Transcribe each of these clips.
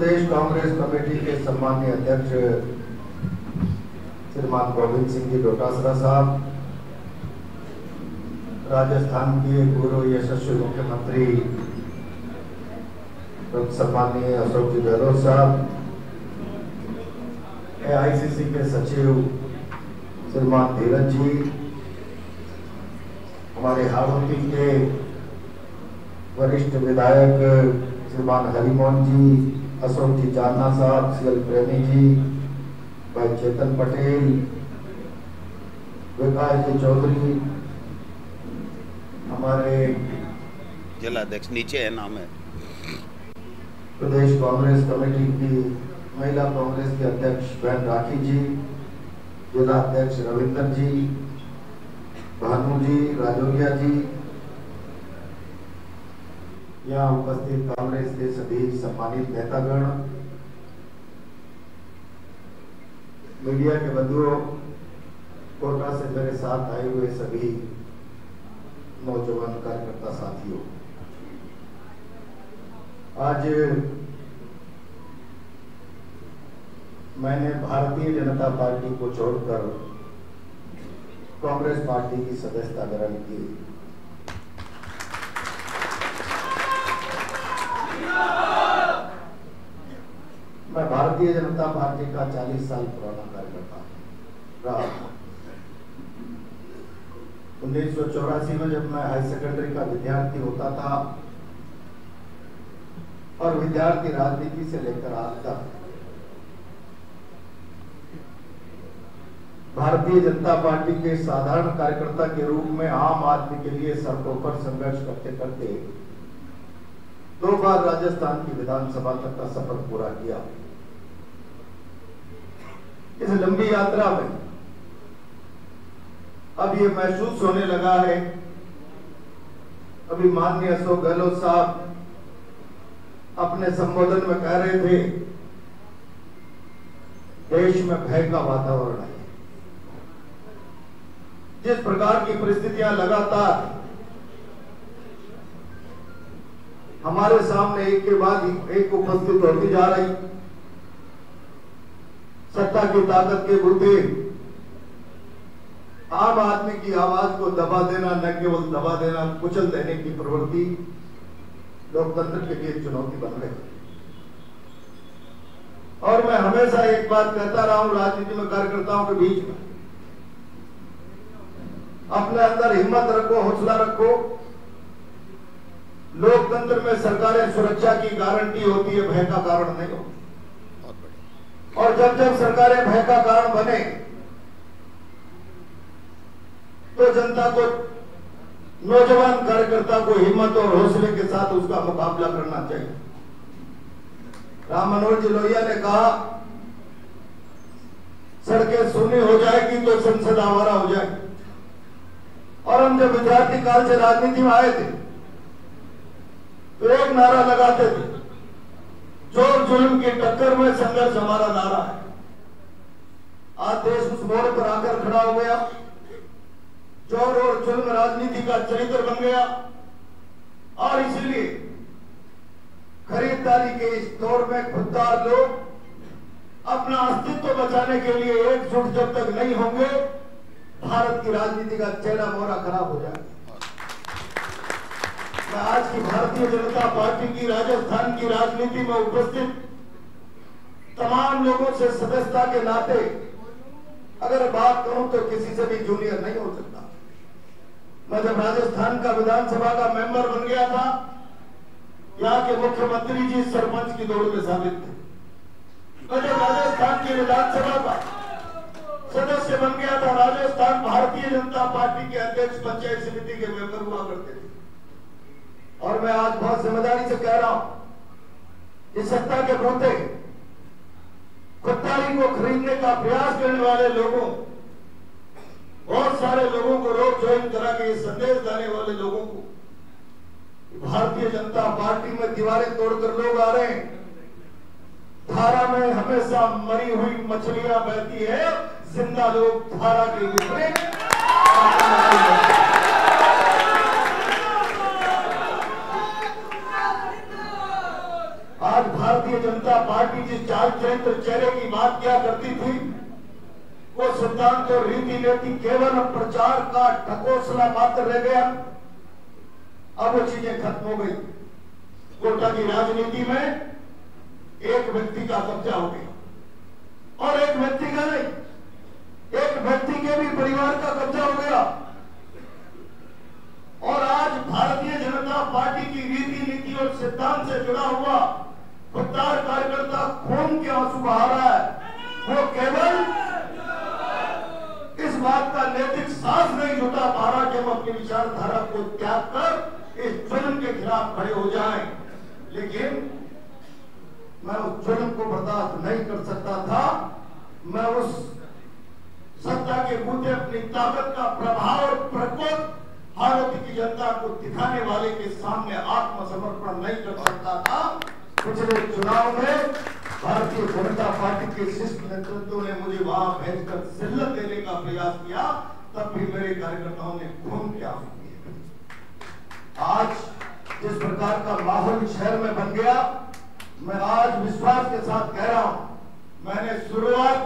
प्रदेश Congress committee के सम्मानीय अध्यक्ष श्रीमान गोविंद सिंह जी डोटासरा साहब, राजस्थान के पूर्व यशस्वी मुख्यमंत्री सम्मानीय अशोक जी गहलोत साहब, AICC के सचिव श्रीमान धीरज जी, हमारे हाड़ौती के वरिष्ठ विधायक श्रीमान हरिमोहन जी, अशोक जी चांदना साहब, CL प्रेमी जी, भाई चेतन पटेल, विकास जी चौधरी, हमारे जिला अध्यक्ष नीचे है नाम है, प्रदेश कांग्रेस कमेटी की महिला कांग्रेस के अध्यक्ष बहन राखी जी, जिला अध्यक्ष रविंदर जी, भानु जी, राजौरिया जी, यहाँ उपस्थित कांग्रेस के सभी सम्मानित नेतागण, मीडिया के बंधुओं, कोटा से मेरे साथ आए हुए सभी नौजवान कार्यकर्ता साथियों, आज मैंने भारतीय जनता पार्टी को छोड़कर कांग्रेस पार्टी की सदस्यता ग्रहण की। मैं भारतीय जनता पार्टी का 40 साल पुराना कार्यकर्ता रहा। 1984 में जब मैं हाई सेकेंडरी का विद्यार्थी होता था और विद्यार्थी राजनीति से लेकर आज तक भारतीय जनता पार्टी के साधारण कार्यकर्ता के रूप में आम आदमी के लिए सड़कों पर संघर्ष करते करते 2 बार राजस्थान की विधानसभा तक का सफर पूरा किया। इस लंबी यात्रा में अब ये महसूस होने लगा है, अभी माननीय अशोक गहलोत साहब अपने संबोधन में कह रहे थे, देश में भय का वातावरण है। जिस प्रकार की परिस्थितियां लगातार हमारे सामने एक के बाद एक उपस्थित होती जा रही, सत्ता की ताकत के बूते आम आदमी की आवाज को दबा देना, न केवल दबा देना, कुचल देने की प्रवृत्ति लोकतंत्र के लिए चुनौती बन रही। और मैं हमेशा एक बात कहता रहा हूं राजनीति में कार्यकर्ताओं के बीच में, अपने अंदर हिम्मत रखो, हौसला रखो। लोकतंत्र में सरकारें सुरक्षा की गारंटी होती है, भय का कारण नहीं हो। और जब जब सरकारें भय का कारण बने तो जनता को, नौजवान कार्यकर्ता को हिम्मत और हौसले के साथ उसका मुकाबला करना चाहिए। राम मनोहर जी लोहिया ने कहा, सड़कें सुनी हो जाएगी तो संसद आवारा हो जाएगी। और हम जब विद्यार्थी काल से राजनीति में आए थे तो एक नारा लगाते थे, जोर जुल्म की टक्कर में संघर्ष हमारा नारा है। आज देश उस मोड़ पर आकर खड़ा हो गया, जोर और जुल्म राजनीति का चरित्र बन गया। और इसीलिए खरीदारी के इस दौर में खुददार लोग अपना अस्तित्व बचाने के लिए एकजुट जब तक नहीं होंगे, भारत की राजनीति का चेहरा मोहरा खराब हो जाएगा। मैं आज की भारतीय जनता पार्टी की राजस्थान की राजनीति में उपस्थित तमाम लोगों से सदस्यता के नाते अगर बात करूं तो किसी से भी जूनियर नहीं हो सकता। मैं जब राजस्थान का विधानसभा का मेंबर बन गया था, यहाँ के मुख्यमंत्री जी सरपंच की दौड़ में शामिल थे। मैं जब राजस्थान की विधानसभा का सदस्य बन गया था, राजस्थान भारतीय जनता पार्टी के अध्यक्ष पंचायत समिति के मेंबर हुआ करते थे। और मैं आज बहुत जिम्मेदारी से कह रहा हूं, इस सत्ता के बूते खुददारी को खरीदने का प्रयास करने वाले लोगों, बहुत सारे लोगों को रोक ज्वाइन करा के ये संदेश देने वाले लोगों को भारतीय जनता पार्टी में दीवारें तोड़कर लोग आ रहे हैं। धारा में हमेशा मरी हुई मछलियां बहती है, जिंदा लोग धारा के विपरीत। आज भारतीय जनता पार्टी किया करती थी, वो सिद्धांत और रीति नीति केवल प्रचार का ढकोसला मात्र रह गया। अब वो चीजें खत्म हो गई। कोटा की राजनीति में एक व्यक्ति का कब्जा हो गया, और एक व्यक्ति का नहीं, एक व्यक्ति के भी परिवार का कब्जा हो गया। और आज भारतीय जनता पार्टी की रीति नीति और सिद्धांत से जुड़ा हुआ खुददार कार्यकर्ता खून के आंसू बहा रहा है। वो केवल इस बात का नैतिक साहस नहीं जुटा पा रहा कि हम अपनी विचारधारा को त्याग कर इस जुल्म के खिलाफ खड़े हो जाएं। लेकिन मैं उस जुल्म को बर्दाश्त नहीं कर सकता था। मैं उस सत्ता के बूते अपनी ताकत का प्रभाव और प्रकोप हाड़ौती की जनता को दिखाने वाले के सामने आत्मसमर्पण नहीं कर सकता था। पिछले चुनाव में भारतीय जनता पार्टी के शिष्ट नेतृत्व ने मुझे वहां भेजकर जिल्लत देने का प्रयास किया, तब भी मेरे कार्यकर्ताओं ने खून के आंसू किए। आज जिस प्रकार का माहौल शहर में बन गया, मैं आज विश्वास के साथ कह रहा हूं, मैंने शुरुआत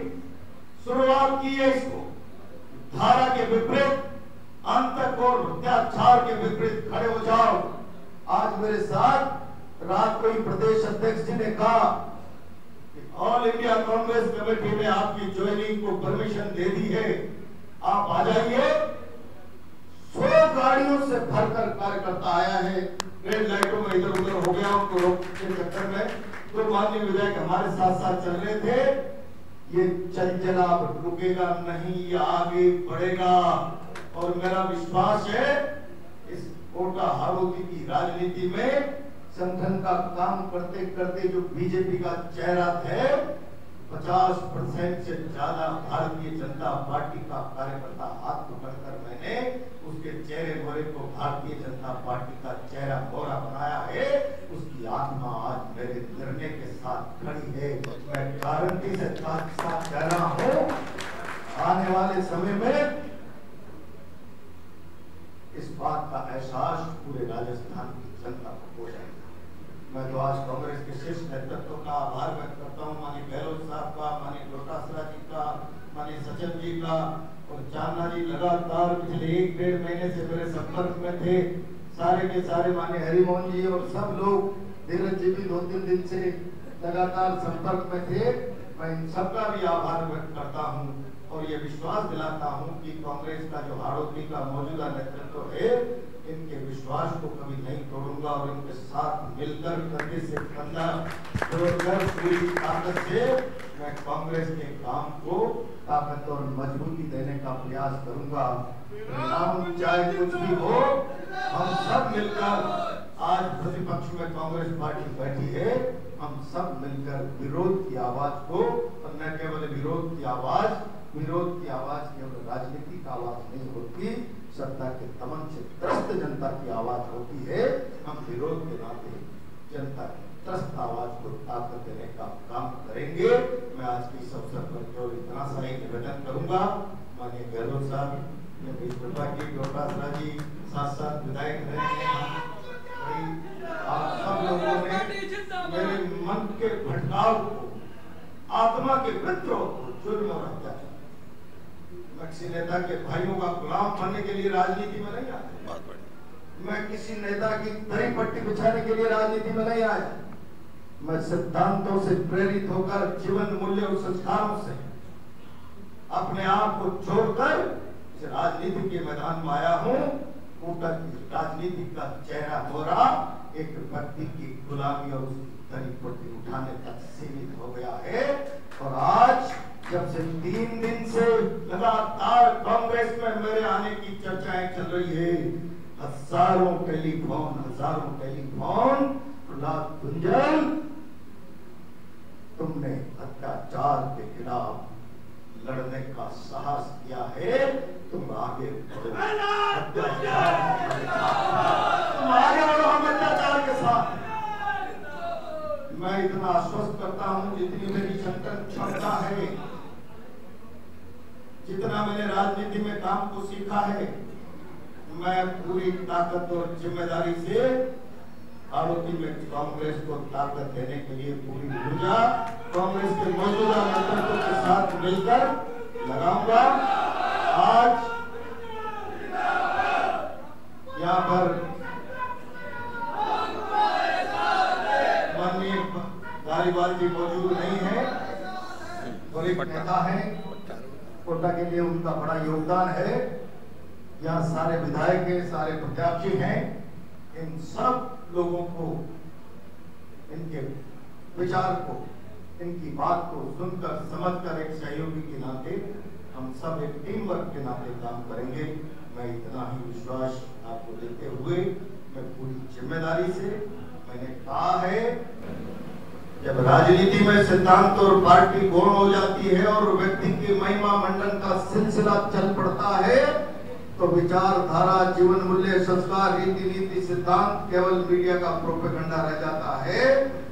की है इसको धारा के विपरीत, अंतक और अत्याचार के विपरीत खड़े हो जाओ। आज मेरे साथ रात को ही प्रदेश अध्यक्ष जी ने कहा कि ऑल इंडिया कांग्रेस कमेटी ने आपकी ज्वाइनिंग को परमिशन दे दी है, आप आ जाइए। 100 गाड़ियों से भरकर कार्यकर्ता आया है। रेड लाइटों में इधर उधर हो गया उनको रोकने के चक्कर में, तो माननीय विधायक हमारे साथ साथ चल रहे थे। ये चंचल अब रुकेगा नहीं, ये आगे बढ़ेगा। और मेरा विश्वास है इस कोटा हाड़ौती की राजनीति में संगठन का काम करते करते जो बीजेपी का चेहरा थे, 50% से ज्यादा भारतीय जनता पार्टी का कार्यकर्ता हाथ पकड़कर मैंने उसके चेहरे मोहरे को भारतीय जनता पार्टी का चेहरा मोहरा बनाया है। उसकी आत्मा आज मेरे निर्णय के साथ खड़ी है। मैं गारंटी से साथ कह रहा हूं, आने वाले समय में इस बात का एहसास पूरे राजस्थान की जनता को हो जाएगा। मैं तो आज कांग्रेस के शीर्ष नेतृत्व का आभार व्यक्त करता हूँ, माननीय गहलोत साहब का, माननीय डोटासरा जी का, माननीय सचिन जी का, और चांदना जी लगातार पिछले 1-1.5 महीने से मेरे संपर्क में थे। सारे के सारे माननीय हरिमोहन जी और सब लोग, धीरज जी भी 2-3 दिन से लगातार संपर्क में थे। मैं इन सबका भी आभार व्यक्त करता हूँ और ये विश्वास दिलाता हूँ कि कांग्रेस का जो हाड़ौती का मौजूदा नेतृत्व है, इनके विश्वास को कभी नहीं तोड़ूंगा और इनके साथ मिलकर कंधे से कंधा जोड़कर पूरी ताकत से मैं कांग्रेस के काम को ताकत और मजबूती देने का प्रयास करूंगा। परिणाम चाहे कुछ भी हो, हम सब मिलकर, आज प्रतिपक्ष में कांग्रेस पार्टी बैठी है, हम सब मिलकर विरोध की आवाज को, और न केवल विरोध की आवाज केवल राजनीतिक आवाज नहीं होती, सत्ता के दमन से त्रस्त जनता की आवाज होती है। हम विरोध के नाते जनता की त्रस्त आवाज को ताकत देने का काम करेंगे। मैं आज की इस अवसर पर केवल इतना सा ही निवेदन करूंगा, माननीय गहलोत साहब ने कृपा की, डोटासरा जी साथ साथ विधायक रहे हैं, आप सब लोगों ने मेरे मन के भटकाव को, आत्मा के विद्रोह को, जुर्म और अत्याचार, मैं किसी नेता के भाइयों का गुलाम बनने के लिए राजनीति में नहीं आया। मैं किसी नेता की दरी पट्टी बिछाने के लिए राजनीति में नहीं आया। मैं सिद्धांतों से प्रेरित होकर, जीवन मूल्य और संस्कारों से अपने आप को जोड़कर इस राजनीति के मैदान में आया हूँ। कोटा की राजनीति का चेहरा मोहरा एक व्यक्ति की गुलामी और उसकी दरी पट्टी उठाने तक सीमित हो गया है। और आज जब से 3 दिन से लगातार कांग्रेस में मेरे आने की चर्चाएं चल रही है, हजारों टेलीफोन प्रहलाद गुंजन, तुमने अत्याचार के खिलाफ लड़ने का साहस किया है, तुम आगे बढ़ो, तुम आगे बढ़ो हम अत्याचार के साथ। मैं इतना आश्वस्त करता हूं, जितनी मेरी संकल्प क्षमता है, जितना मैंने राजनीति में काम को सीखा है, मैं पूरी ताकत और जिम्मेदारी से हाड़ौती में कांग्रेस को ताकत देने के लिए पूरी ऊर्जा कांग्रेस के मौजूदा नेतृत्व के साथ मिलकर लगाऊंगा। आज यहाँ पर माननीय धारीवाल जी मौजूद नहीं है और एक नेता है, कोटा के लिए उनका बड़ा योगदान है। यहाँ सारे विधायक हैं, सारे प्रत्याशी हैं। इन सब लोगों को, इनके विचार को, इनकी बात को सुनकर समझकर एक सहयोगी के नाते हम सब एक टीम वर्क के नाते काम करेंगे। मैं इतना ही विश्वास आपको देते हुए मैं पूरी जिम्मेदारी से मैंने कहा है, जब राजनीति में सिद्धांत और पार्टी गौण हो जाती है और व्यक्ति के महिमा मंडन का सिलसिला चल पड़ता है तो विचारधारा, जीवन मूल्य, संस्कार, रीति नीति, सिद्धांत केवल मीडिया का प्रोपेगेंडा रह जाता है।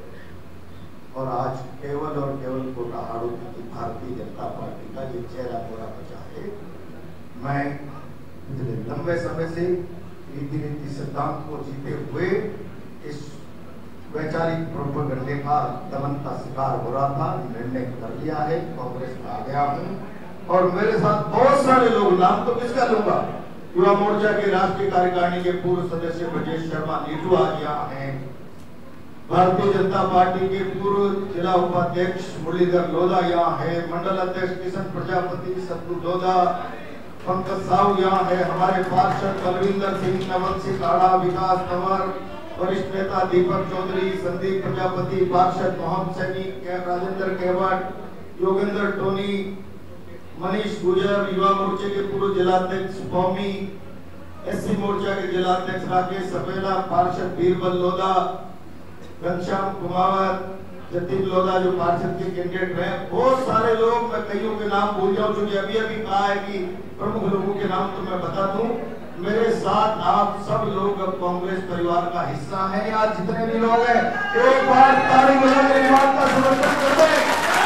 और आज केवल और केवल कोटा हाड़ोती की भारतीय जनता पार्टी का ये चेहरा पूरा बचा है। मैं पिछले लंबे समय से रीति नीति सिद्धांत को जीते हुए इस वैचारिक प्रोपेगेंडे का दमन का शिकार हो रहा था। निर्णय कर लिया है, कांग्रेस में आ गया हूँ और मेरे साथ बहुत सारे लोग, नाम तो किसका लूंगा, युवा मोर्चा के राष्ट्रीय कार्यकारिणी के पूर्व सदस्य ब्रजेश शर्मा नीटू आज यहाँ हैं, भारतीय जनता पार्टी के पूर्व जिला उपाध्यक्ष मुरलीधर लोधा यहाँ है, मंडल अध्यक्ष किशन प्रजापति, सत्तू लोधा, पंकज साहू यहाँ है, हमारे पार्षद बलविंदर सिंह, नवल सिंह आड़ा, विकास तंवर, वरिष्ठ नेता दीपक चौधरी, संदीप प्रजापति, पार्षद मोहम्मद सैनी, राजेंद्र केवट, योगेंद्र टोनी, मनीष गुजर, युवा मोर्चे के पूर्व जिलाध्यक्ष कौमी, एससी मोर्चा के जिलाध्यक्ष राकेश सपेला, पार्षद बीरबल लोधा, घनश्याम कुमावत, जतिन लोधा जो पार्षद के कैंडिडेट हैं। बहुत सारे लोग, मैं कईयों के नाम भूल जाऊं क्योंकि अभी अभी कहा है कि प्रमुख लोगों के नाम तो मैं बता दूं। मेरे साथ आप सब लोग अब कांग्रेस परिवार का हिस्सा हैं। आज जितने भी लोग हैं एक बार ताली बजाकर इस बात का समर्थन कर दें।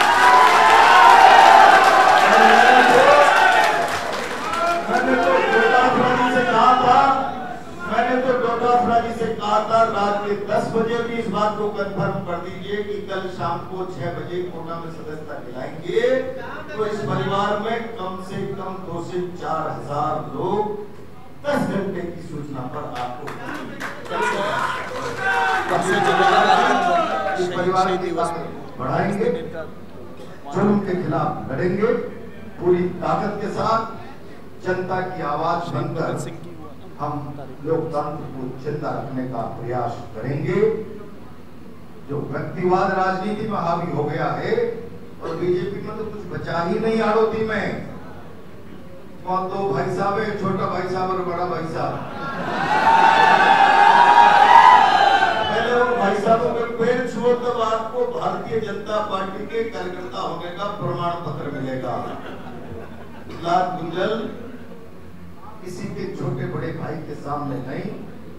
मैंने तो डोटाफरा जी से कहा था रात के 10 बजे भी इस बात को कंफर्म कर दीजिए कि कल शाम को 6 बजे कोटा में सदस्यता दिलाएंगे तो इस परिवार में कम से कम 2 से 4 हजार लोग 10 घंटे की सूचना पर आपको इस परिवार की बढ़ाएंगे, जुल्म के खिलाफ लड़ेंगे पूरी ताकत के साथ, जनता की आवाज बनकर हम लोकतंत्र को जिंदा रखने का प्रयास करेंगे। जो व्यक्तिवाद राजनीति में हावी हो गया है और बीजेपी में तो कुछ बचा ही नहीं हाड़ोती में। कौन, 2 भाई साहब है, छोटा भाई साहब और बड़ा भाई साहब। पहले वो भाई साहबों के पैर छुओ तब आपको भारतीय जनता पार्टी के कार्यकर्ता होने का प्रमाण पत्र मिलेगा। लाल गुंजल किसी के छोटे बड़े भाई के सामने नहीं,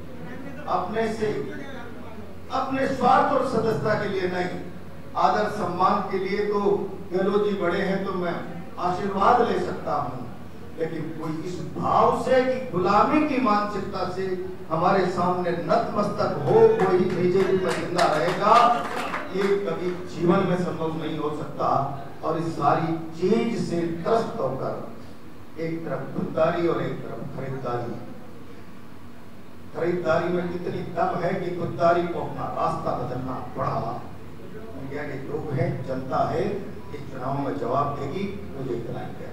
अपने स्वार्थ और सदस्यता के लिए नहीं, आदर सम्मान के लिए तो गहलोत जी बड़े हैं तो मैं आशीर्वाद ले सकता हूं, लेकिन कोई इस भाव से कि गुलामी की मानसिकता से हमारे सामने नतमस्तक हो कोई बीजेपी में जिंदा रहेगा, ये कभी जीवन में संभव नहीं हो सकता। और इस सारी चीज से त्रस्त होकर एक तरफ खुददारी और एक तरफ खरीदारी में कितनी दम है कि खुददारी को अपना रास्ता बदलना पड़ा। इंडिया के लोग हैं, जनता है, इस चुनाव में जवाब देगी, मुझे इतना